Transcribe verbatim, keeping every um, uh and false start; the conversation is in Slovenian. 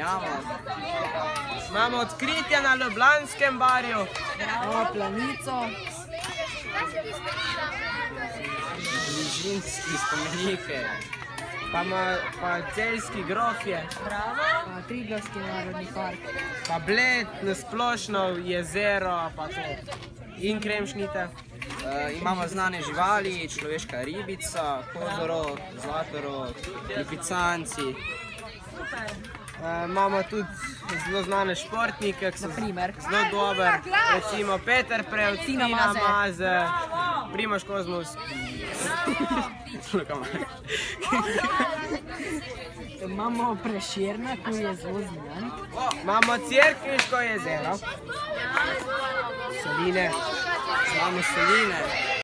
menjamo. Imamo odkritje na Ljubljanskem barju. Imamo Planico. Bližinski spomenike. Pa, ma, pa Celjski grofje. Pa Triglavski narodni park. Pa Bled, nasplošno jezero, pa to. In Kremšnite. Uh, imamo znane živali, človeška ribica, kozorog, zlatorog, lipicanci. Uh, imamo tudi zelo znane športnike, ki so Naprimer? zelo dober. Recimo Peter Prevc, Tina Tina Maze. Maze, Primož Kozmus. Imamo Prešerna, ki je zelo znan. Imamo Cerkniško jezero. Soline. Imamo soline.